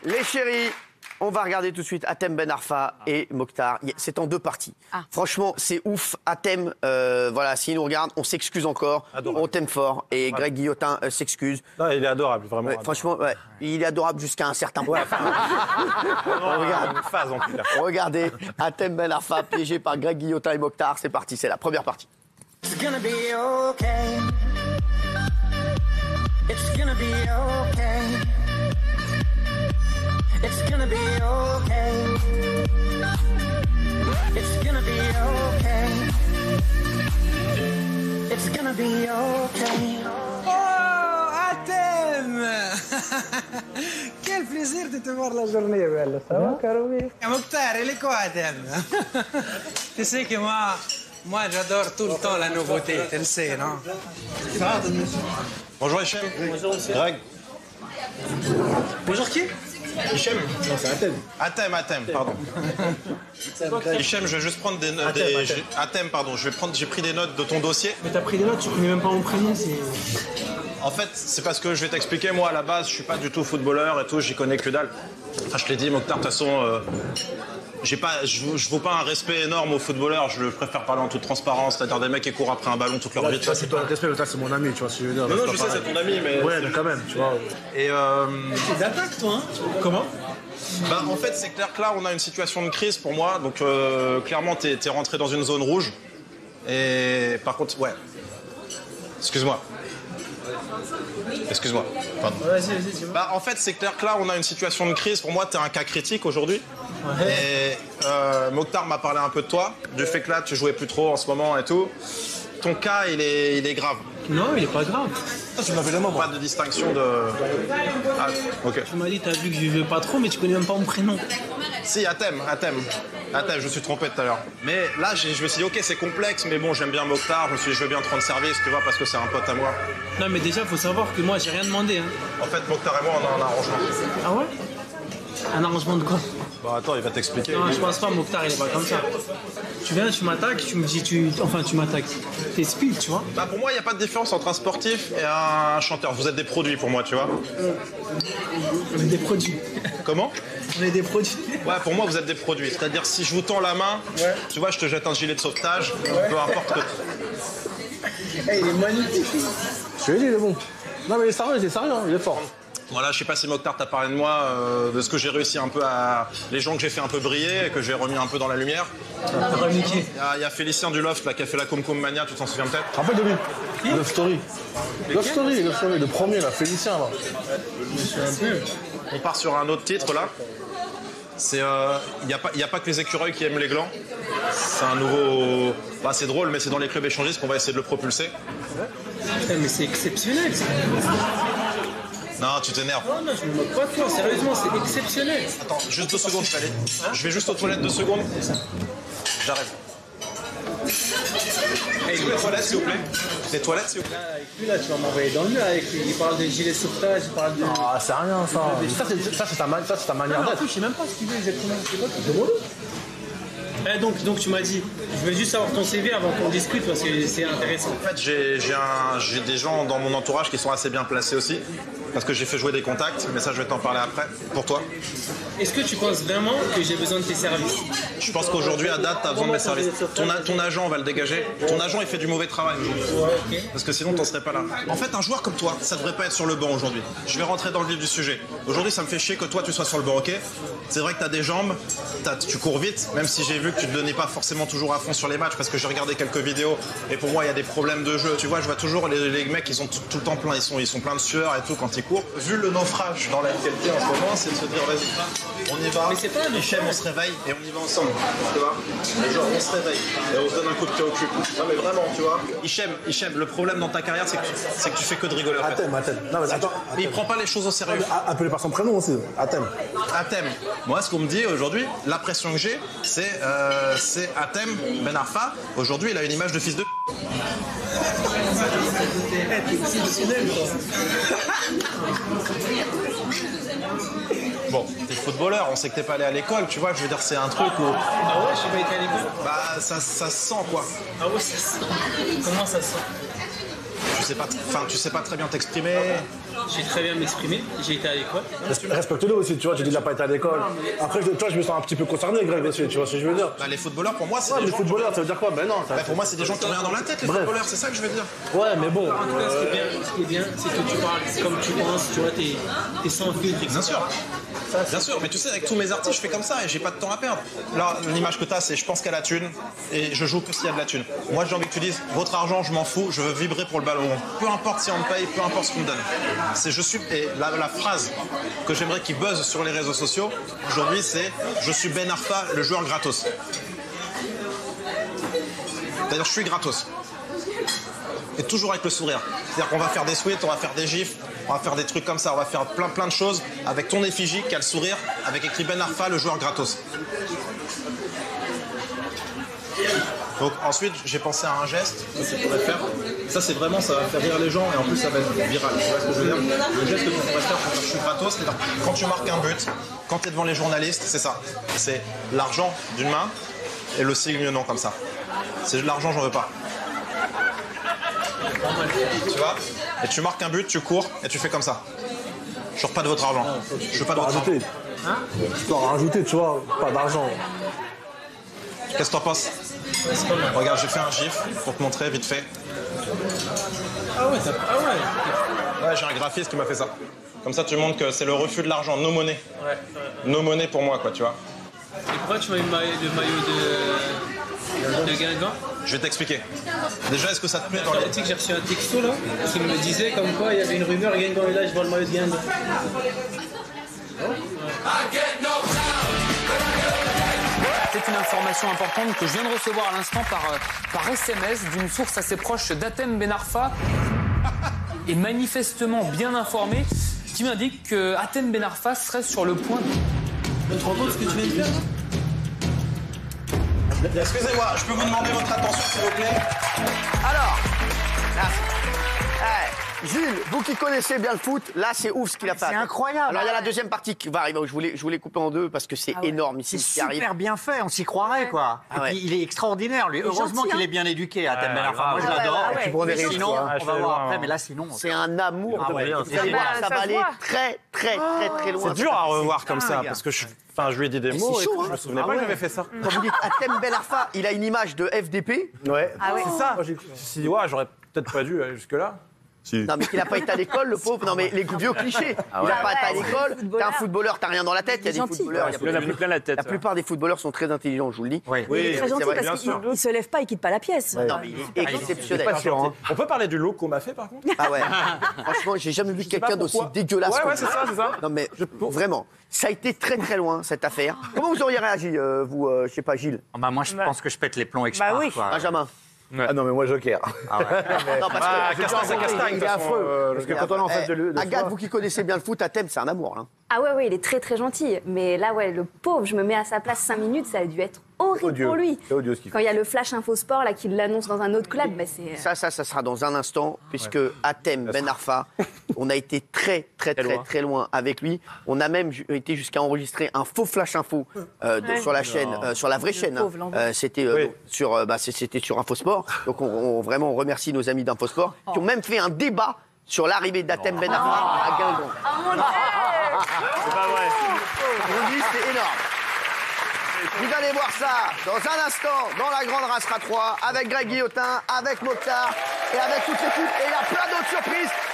Les chéris, on va regarder tout de suite Hatem Ben Arfa et Mokhtar. C'est en 2 parties. Ah. Franchement, c'est ouf. Hatem, voilà, s'il nous regarde, on s'excuse encore. Adorable. On t'aime fort. Et Greg Guillotin s'excuse. Non, il est adorable, vraiment. Ouais, franchement, ouais, il est adorable jusqu'à un certain point. Regarde. Une phase, en tout cas. Regardez, Hatem Ben Arfa piégé par Greg Guillotin et Mokhtar. C'est parti, c'est la première partie. It's gonna be okay. It's gonna be okay. It's gonna be okay. It's gonna be okay. It's gonna be okay. Oh, Hatem. Quel plaisir de te voir la journée, belle. Ça va, Karoumi? Mokhtar, il est quoi, Hatem? Tu sais que moi, j'adore tout le temps la nouveauté, tu le sais, non? Bonjour Hichem. Bonjour Greg. Bonjour qui? Hichem. Non, c'est Hatem. Hatem, pardon. Hichem, je vais juste prendre des notes. Hatem, pardon, j'ai pris des notes de ton dossier. Mais t'as pris des notes, tu connais même pas mon prénom, c'est... En fait, c'est parce que je vais t'expliquer, moi, à la base, je suis pas du tout footballeur et tout, j'y connais que dalle. Enfin, je te l'ai dit, Mokhtar, de toute façon... je vaux pas un respect énorme aux footballeurs, je préfère parler en toute transparence, c'est-à-dire des mecs qui courent après un ballon toute leur vie. Ça, c'est ton respect, ça, c'est mon ami, tu vois ce que je veux dire. Non, je sais, c'est ton ami, mais... Ouais, mais quand même, tu vois. Et Tu les attaques, toi, hein? Comment? Bah, en fait, c'est clair que là, on a une situation de crise pour moi, donc clairement, t'es rentré dans une zone rouge. Et par contre, ouais. Excuse-moi. Pardon. Vas-y, tu vois. Bah, en fait, c'est clair que là, on a une situation de crise. Pour moi, t'es un cas critique aujourd'hui. Ouais. Et Mokhtar m'a parlé un peu de toi, du fait que là, tu jouais plus trop en ce moment et tout. Ton cas, il est grave. Non, il est pas grave. Tu m'avais jamais pas de distinction de... Ah, ok. Tu m'as dit, t'as vu que je jouais pas trop, mais tu connais même pas mon prénom. Si, Hatem, je me suis trompé tout à l'heure. Mais là, je me suis dit, ok, c'est complexe, mais bon, j'aime bien Mokhtar, je me suis dit, je veux bien te rendre service, tu vois, parce que c'est un pote à moi. Non, mais déjà, faut savoir que moi, j'ai rien demandé, hein. En fait, Mokhtar et moi, on a un arrangement. Ah ouais? Un arrangement de quoi? Bah attends, il va t'expliquer. Non, je pense pas, Mokhtar, il est pas comme ça. Tu viens, tu m'attaques, tu me dis, tu m'attaques. T'es speed, tu vois? Bah pour moi, il n'y a pas de différence entre un sportif et un chanteur. Vous êtes des produits pour moi, tu vois. On est des produits. Comment? On est des produits. Ouais, pour moi, vous êtes des produits. C'est-à-dire, si je vous tends la main, ouais. Tu vois, je te jette un gilet de sauvetage, peu importe que... Hey, il est magnifique. Je lui ai dit, il est bon. Non, mais il est sérieux, hein, il est fort. Voilà, je sais pas si Mokhtar t'a parlé de moi, de ce que j'ai réussi un peu à... Les gens que j'ai fait un peu briller, que j'ai remis un peu dans la lumière. Il y a Félicien du Loft là, qui a fait la Comcom Mania, tu t'en souviens peut-être? Rappelle de lui. Love Story. Love Story, le premier, là, Félicien, là. Je me souviens un peu. On part sur un autre titre, là. C'est... Il n'y a pas que les écureuils qui aiment les glands. C'est un nouveau... Bah, c'est drôle, mais c'est dans les clubs échangistes qu'on va essayer de le propulser. Putain, mais c'est exceptionnel, ça. Non, tu t'énerves. Non, je me moque pas de toi, sérieusement, c'est exceptionnel. Attends, juste 2 secondes, je vais aller. Je vais juste aux toilettes 2 secondes. J'arrive. Hey, les toilettes, s'il vous plaît. Les toilettes, s'il vous plaît. Avec lui, là, tu vas m'envoyer dans le mur avec lui. Il parle de gilet de sauvetage, il parle de... Ah, c'est rien, ça. Ça, c'est ta manière d'être. Je sais même pas ce qu'il veut exactement. C'est quoi qu'il demande? Donc tu m'as dit, je veux juste savoir ton CV avant qu'on discute parce que c'est intéressant. En fait, j'ai des gens dans mon entourage qui sont assez bien placés aussi. Parce que j'ai fait jouer des contacts, mais ça je vais t'en parler après. Pour toi. Est-ce que tu penses vraiment que j'ai besoin de tes services? Je pense qu'aujourd'hui, à date, tu as besoin de mes services. Ton agent, on va le dégager. Ton agent, il fait du mauvais travail. Ouais, ok. Parce que sinon, t'en serais pas là. En fait, un joueur comme toi, ça devrait pas être sur le banc aujourd'hui. Je vais rentrer dans le vif du sujet. Aujourd'hui, ça me fait chier que toi, tu sois sur le banc, ok? C'est vrai que t'as des jambes, tu cours vite, même si j'ai vu que tu te donnais pas forcément toujours à fond sur les matchs, parce que j'ai regardé quelques vidéos, et pour moi, il y a des problèmes de jeu. Tu vois, je vois toujours les mecs, ils sont tout le temps pleins, ils sont pleins de sueur et tout quand ils courent. Vu le naufrage dans la qualité en ce moment, c'est de se dire, vas-y, on y va. Mais c'est pas un Hichem, on se réveille et on y va ensemble. Tu vois? Et genre, on se réveille et on se donne un coup de pied au cul. Non, mais vraiment, tu vois? Hichem, le problème dans ta carrière, c'est que tu fais que de rigoler. En fait. Hatem. Non, mais attends. Mais il prend pas les choses au sérieux. Appelé par son prénom aussi, Hatem. Moi, ce qu'on me dit aujourd'hui, la pression que j'ai, c'est Hatem Ben Arfa. Aujourd'hui, il a une image de fils de... Bon, t'es footballeur, on sait que t'es pas allé à l'école, tu vois, je veux dire, c'est un truc où... Ah ouais, j'ai pas été à l'école? Bah, ça se sent, quoi. Ah ouais, ça se sent. Comment ça se sent? Tu sais pas très bien t'exprimer. j'ai très bien m'exprimer, j'ai été à l'école. Respecte-le aussi, tu vois, tu dis qu'il n'a pas été à l'école. Après, toi, je me sens un petit peu concerné, Greg, aussi, tu vois ce que je veux dire. Bah, les footballeurs, pour moi, c'est Ouais, des les gens... footballeurs, ça veut dire quoi? Ben non. Pour moi, c'est des gens qui ont rien dans la tête, les footballeurs, c'est ça que je veux dire. Ouais, mais bon. En tout cas, ce qui est bien, c'est que tu parles comme tu penses, tu vois, t'es sans filtre. Bien sûr. Bien sûr, mais tu sais, avec tous mes artistes, je fais comme ça et j'ai pas de temps à perdre. Là, l'image que tu as, c'est je pense qu'à la thune et je joue que s'il y a de la thune. Moi, j'ai envie que tu dises, votre argent, je m'en fous, je veux vibrer pour le ballon. Peu importe si on me paye, peu importe ce qu'on me donne. C'est je suis. Et la phrase que j'aimerais qu'il buzz sur les réseaux sociaux aujourd'hui, c'est je suis Ben Arfa, le joueur gratos. C'est-à-dire, je suis gratos. Et toujours avec le sourire. C'est-à-dire qu'on va faire des sweats, on va faire des gifs, on va faire des trucs comme ça, on va faire plein de choses avec ton effigie qui a le sourire, avec écrit Ben Arfa, le joueur gratos. Donc ensuite, j'ai pensé à un geste que tu pourrais faire. Ça, c'est vraiment, ça va faire rire les gens et en plus, ça va être viral. Tu vois ce que je veux dire? Le geste que tu pourrais faire pour dire je suis gratos, c'est-à-dire quand tu marques un but, quand tu es devant les journalistes, c'est ça. C'est l'argent d'une main et le signe non comme ça. C'est de l'argent, j'en veux pas. Tu vois? Et tu marques un but, tu cours et tu fais comme ça. Je veux pas de votre argent. Je veux pas de votre argent. Tu peux en rajouter, tu vois, pas d'argent. Qu'est-ce que t'en penses? Regarde, j'ai fait un gif pour te montrer vite fait. Ah ouais, Ouais, j'ai un graphiste qui m'a fait ça. Comme ça, tu montres que c'est le refus de l'argent, no money. Ouais. No money pour moi, quoi, tu vois. Et pourquoi tu m'as eu le maillot de Guingamp? Je vais t'expliquer. Déjà, est-ce que ça te plaît dans les... Tu sais que j'ai reçu un texto là qui me disait comme quoi il y avait une rumeur Guingamp est là, je vois le maillot de Guingamp. C'est une information importante que je viens de recevoir à l'instant par SMS d'une source assez proche d'Hatem Ben Arfa et manifestement bien informée qui m'indique que Hatem Ben Arfa serait sur le point de... Tu te rends compte ce que tu viens de faire? Excusez-moi, je peux vous demander votre attention, s'il vous plaît? Alors, là, Jules, vous qui connaissez bien le foot, là c'est ouf ce qu'il a fait. C'est incroyable. Alors il y a la deuxième partie qui va arriver. Je voulais couper en deux parce que c'est énorme ici. C'est ce qui arrive. super bien fait, on s'y croirait quoi. Ah Et ouais. puis il est extraordinaire lui. Heureusement qu'il est bien éduqué à Hatem Ben Arfa. Moi je ouais, l'adore. ouais, ouais. Tu prends des risques, Sinon, toi. on va voir après, mais là sinon. C'est un amour. Ah ouais. Vous allez voir, ça va aller très loin. C'est dur à revoir comme ça, parce que je lui ai dit des mots c'est et chaud, tout, hein. je me souvenais pas que j'avais fait ça. Quand vous dites Hatem Ben Arfa, il a une image de FDP. Ouais, C'est ça. moi, je me suis dit, ouais, j'aurais peut-être pas dû aller jusque-là. Non mais qu'il n'a pas été à l'école, le pauvre. Non mais les vieux clichés. Il n'a pas été à l'école. T'es un footballeur, t'as rien dans la tête. Il y a des footballeurs. Il en a plus plein la tête. La plupart des footballeurs sont très intelligents, je vous le dis. Oui. Il est très gentil vrai, parce qu'il ne se lève pas, il quitte pas la pièce. Non mais il est exceptionnel. On peut parler du look qu'on m'a fait par contre? Ah ouais. Franchement, j'ai jamais vu quelqu'un d'aussi pourquoi. dégueulasse. Ouais, comme ouais, c'est ça, c'est ça. Non mais vraiment, ça a été très loin cette affaire. Comment vous auriez réagi, vous, je sais pas, Gilles? Bah moi je pense que je pète les plombs et que je Bah pars, oui. quoi. Benjamin? Ah non, mais moi, Joker. Non, parce que Castagne, ça castagne. Il est affreux. Parce que quand on est en face de Agathe, soi- vous qui connaissez bien le foot, Hatem, c'est un amour. Hein. Ah ouais, il est très gentil. Mais là, ouais, le pauvre, je me mets à sa place 5 minutes, ça a dû être horrible Odieux. pour lui. C'est odieux ce qu'il Quand il y a le flash infosport là qui l'annonce dans un autre club, bah c'est. Ça sera dans un instant, puisque Hatem Ben Arfa, on a été très loin avec lui. On a même été jusqu'à enregistrer un faux flash info sur la chaîne, sur la vraie chaîne. pauvre, l'envoi. C'était c'était sur Infosport. Donc on vraiment remercie nos amis d'Infosport qui ont même fait un débat sur l'arrivée d'Hatem Ben Arfa à Guingamp. C'est pas vrai. Je vous dis, c'est énorme. Vous allez voir ça dans un instant dans la Grande Race 3 avec Greg Guillotin, avec Mokhtar et avec toute l'équipe. Et il y a plein d'autres surprises.